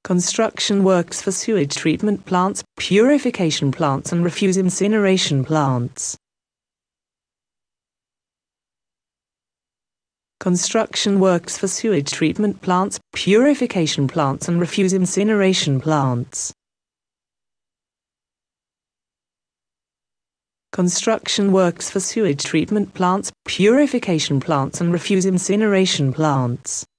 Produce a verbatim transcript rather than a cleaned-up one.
Construction works for sewage treatment plants, purification plants and refuse incineration plants. Construction works for sewage treatment plants, purification plants and refuse incineration plants. Construction works for sewage treatment plants, purification plants and refuse incineration plants.